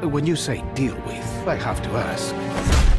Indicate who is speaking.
Speaker 1: When you say deal with, I have to ask.